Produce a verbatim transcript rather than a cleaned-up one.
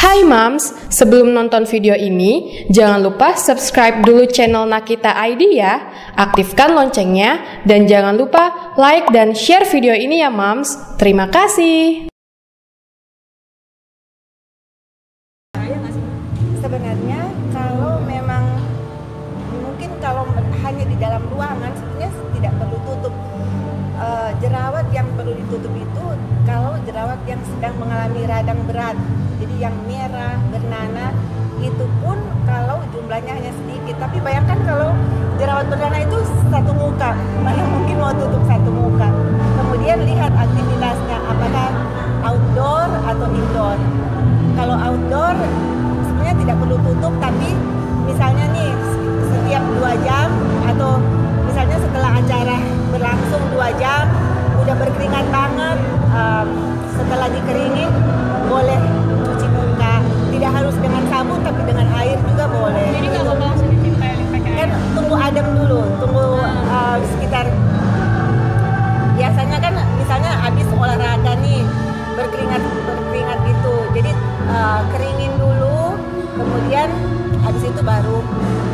Hai Mams, sebelum nonton video ini, jangan lupa subscribe dulu channel Nakita I D ya, aktifkan loncengnya, dan jangan lupa like dan share video ini ya Mams. Terima kasih. Sebenarnya kalau memang mungkin kalau hanya di dalam ruangan sebenarnya tidak perlu tutup. Uh, jerawat yang perlu ditutup itu kalau jerawat yang sedang mengalami radang berat, jadi yang merah, bernanah, itu pun kalau jumlahnya hanya sedikit. Tapi bayangkan kalau jerawat bernanah itu satu muka, mana mungkin mau tutup satu muka. Kemudian lihat aktivitasnya, apakah outdoor atau indoor. Kalau outdoor sebenarnya tidak perlu tutup, tapi misalnya nih setiap dua jam atau misalnya setelah acara berlangsung dua jam udah berkeringat banget, um, setelah dikeringin boleh cuci muka, tidak harus dengan sabun tapi dengan air juga boleh. Jadi nggak bakal langsung ditimpain pakai air? Kan tunggu adem dulu, tunggu uh, sekitar, biasanya kan misalnya habis olahraga nih berkeringat berkeringat gitu, jadi uh, keringin dulu, kemudian habis itu baru